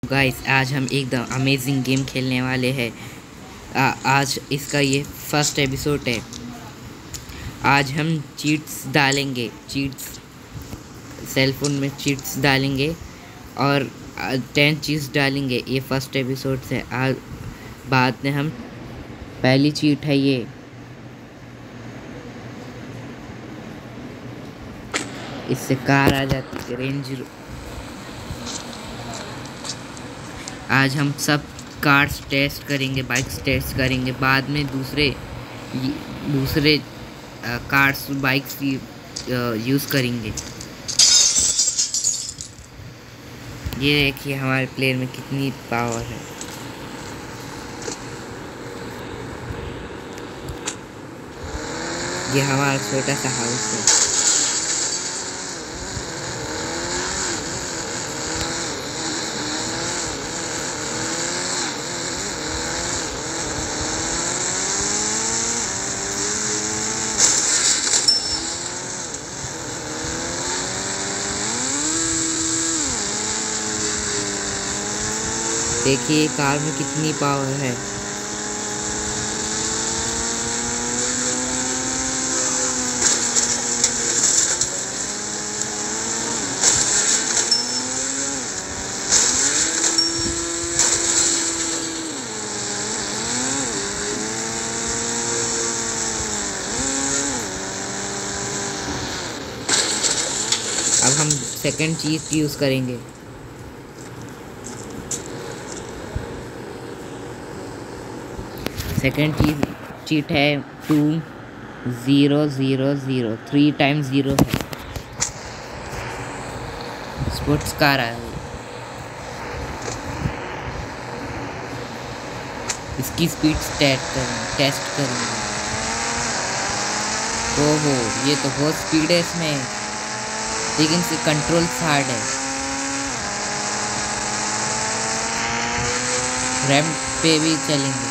Guys आज हम एकदम अमेजिंग गेम खेलने वाले हैं। आज इसका ये फर्स्ट एपिसोड है। आज हम चीट्स डालेंगे, चीट्स सेलफोन में चीट्स डालेंगे और 10 चीज़ डालेंगे। ये फर्स्ट एपिसोड से आज बाद में हम पहली चीट है ये। इससे कार आ जाती है, रेंज। आज हम सब कार्स टेस्ट करेंगे, बाइक्स टेस्ट करेंगे, बाद में दूसरे कार्स बाइक्स की यूज़ करेंगे। ये देखिए हमारे प्लेयर में कितनी पावर है। ये हमारा छोटा सा हाउस है। देखिए कार में कितनी पावर है। अब हम सेकंड चीज यूज करेंगे। सेकंड चीट है 2000। 3 टाइम्स 0 है। स्पोर्ट्स कार है। इसकी स्पीड टेस्ट करेंगे। ओहो, ये तो बहुत स्पीड है इसमें, लेकिन इसके कंट्रोल हार्ड है। रैम पे भी चलेंगे।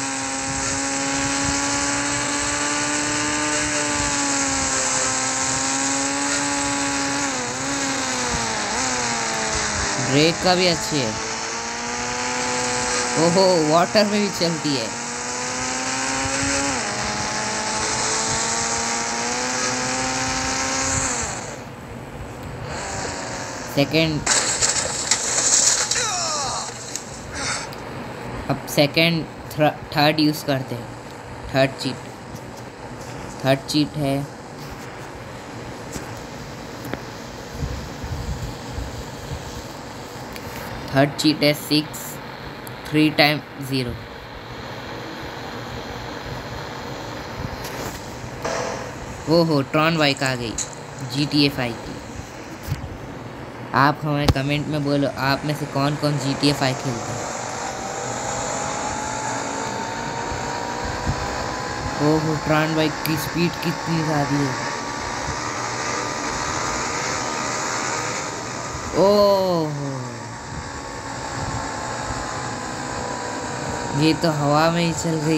ब्रेक का भी अच्छी है। ओहो, वाटर में भी चलती है। थर्ड यूज करते हैं। थर्ड चीट है। थर्ड चीट है 6 3 टाइम्स 0। ओहो, ट्रॉन बाइक आ गई GTA 5 की। आप हमें कमेंट में बोलो, आप में से कौन कौन GTA 5 खेलता है। ओहो, ट्रॉन बाइक की स्पीड कितनी ज़्यादा है। ओहो, ये तो हवा में ही चल गई।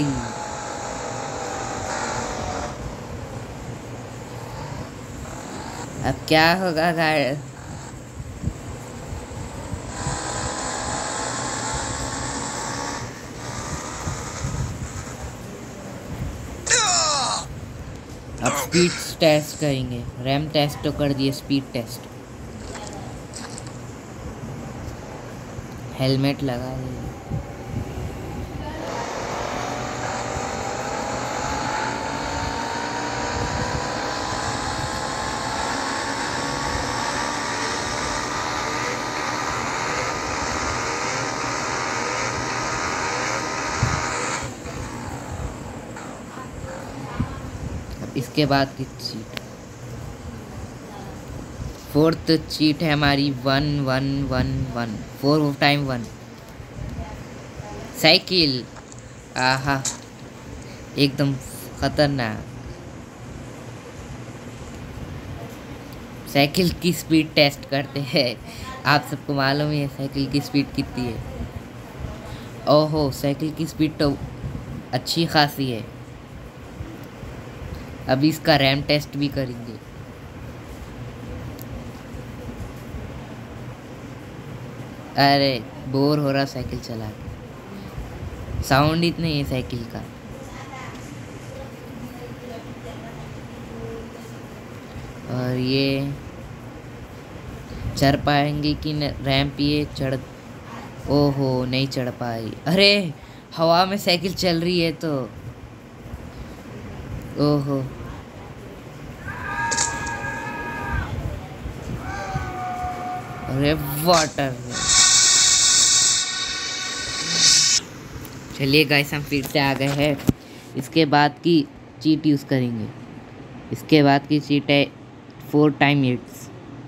अब क्या होगा गाड़ी। अब स्पीड टेस्ट करेंगे। रैम टेस्ट तो कर दिए, स्पीड टेस्ट। हेलमेट लगा दिए। इसके बाद की चीट, फोर्थ चीट है हमारी 1111। 4 टाइम 1 साइकिल। आहा, एकदम खतरनाक। साइकिल की स्पीड टेस्ट करते हैं। आप सबको मालूम है साइकिल की स्पीड कितनी है। ओहो, साइकिल की स्पीड तो अच्छी खासी है। अभी इसका रैम टेस्ट भी करेंगे। अरे बोर हो रहा साइकिल चला के। साउंड इतना ही है साइकिल का। और ये चढ़ पाएंगे कि न रैंप? ये चढ़, ओहो नहीं चढ़ पाई। अरे हवा में साइकिल चल रही है तो, ओहो। अरे वाटर। चलिए गाइस हम फिर से आ गए हैं। इसके बाद की चीट यूज़ करेंगे। इसके बाद की चीट है 4 टाइम हिट्स।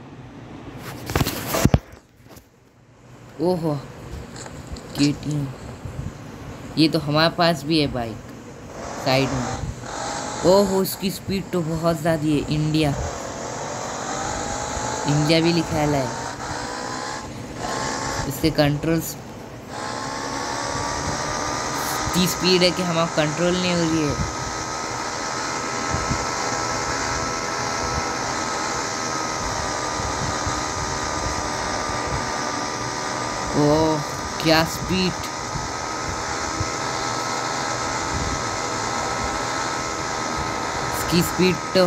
ओहो KTM, ये तो हमारे पास भी है बाइक साइड में। ओहो इसकी स्पीड तो बहुत ज़्यादा है। इंडिया भी लिखा है। इससे कंट्रोल्स की स्पीड है कि हमारा कंट्रोल नहीं हो रही है। ओह क्या स्पीड। इसकी स्पीड तो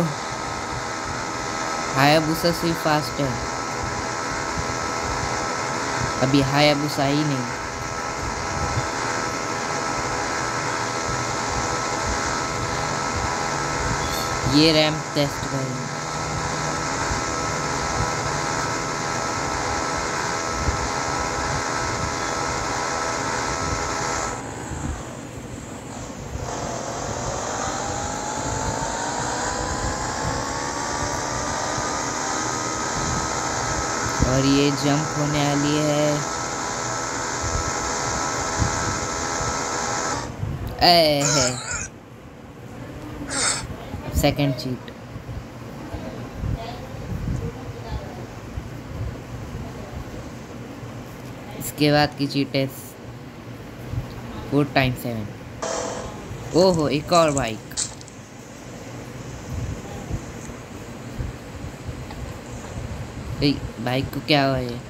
हायाबुसा से फास्ट है। अभी हायाबुसा ही नहीं। ये रैंप टेस्ट करेंगे। और ये जंप होने वाली है। है सेकंड चीट। इसके बाद की चीट है 4 टाइम 7। ओहो एक और बाइक। बाइक को क्या हुआ है?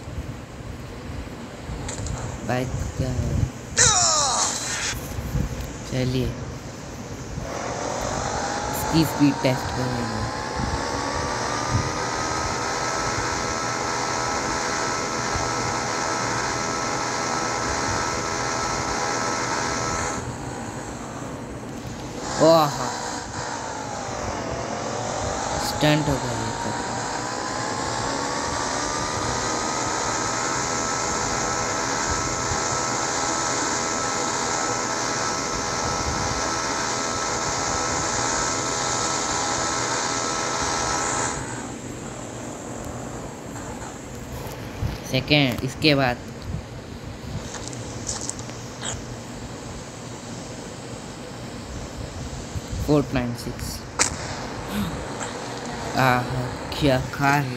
बाइक को क्या हुआ है? चलिए इसकी स्पीड टेस्ट करेंगे। ओह स्टंट हो गया। सेकेंड इसके बाद 496। क्या खा रही।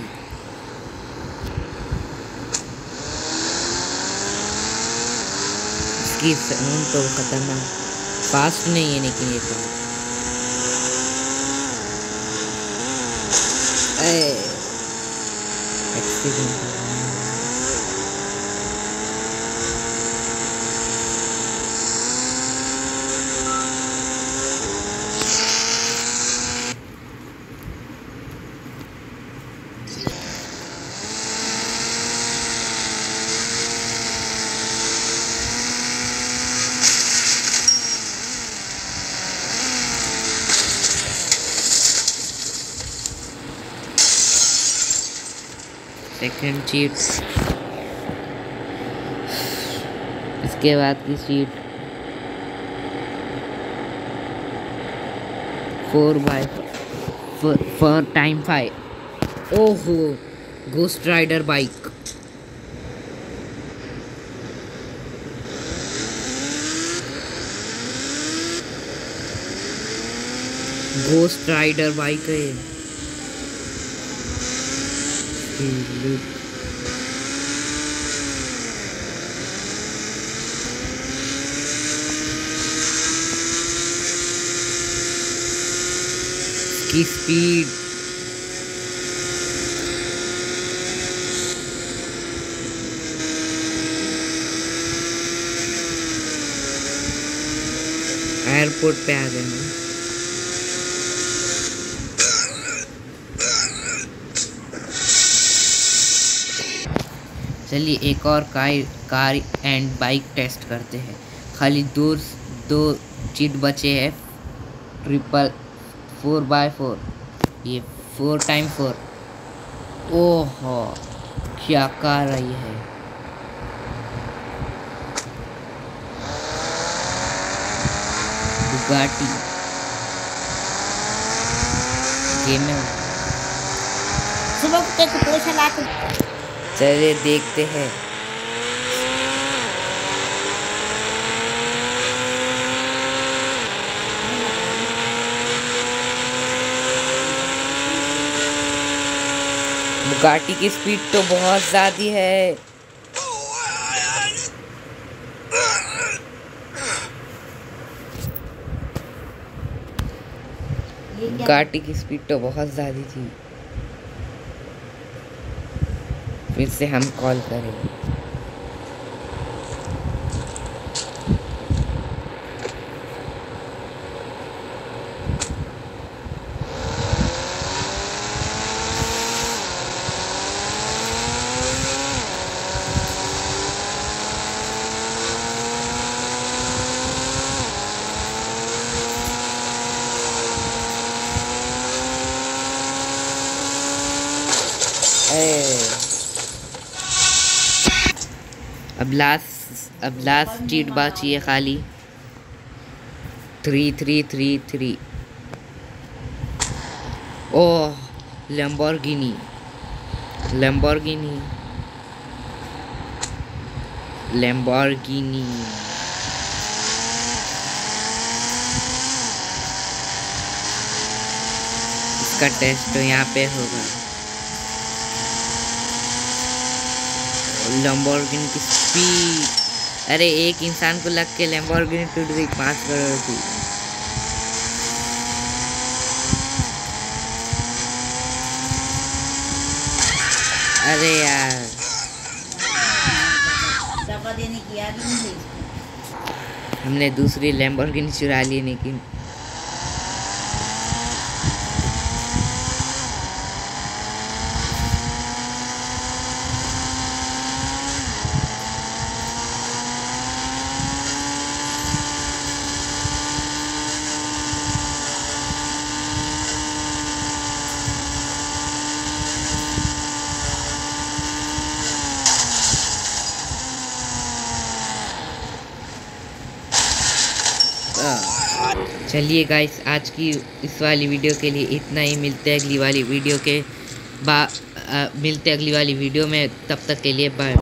इसकी साउंड तो खतरनाक फास्ट नहीं है, लेकिन ये तो एक्सीडेंट। Second cheat. इसके बाद की चीट 4 टाइम 5। ओहो ghost rider bike. Ghost rider bike है। की स्पीड एयरपोर्ट पे आ गए हैं। चलिए एक और कार एंड बाइक टेस्ट करते हैं। खाली दो चीट बचे हैं। 4x4 ये 4x4। ओहो क्या कार रही है। बुगाटी गेम में सुबह के कुपोषण लाकर चलिए देखते हैं। बुगाटी की स्पीड तो बहुत ज़्यादा है। बुगाटी की स्पीड तो बहुत ज़्यादा थी। फिर से हम कॉल करेंगे। अब लास्ट चीट बाकी है खाली। 3 ओह लैम्बोर्गिनी इसका टेस्ट तो यहाँ पे होगा। लैम्बोर्गिनी की स्पीड, अरे एक इंसान को लग के लैम्बोर्गिनी टूट गई 5 करोड़ की। अरे यार दफा देने की याद ही नहीं। हमने दूसरी लैम्बोर्गिनी चुरा ली लेकिन चलिए गाइस आज की इस वाली वीडियो के लिए इतना ही। मिलते हैं अगली वाली वीडियो में। तब तक के लिए बाय।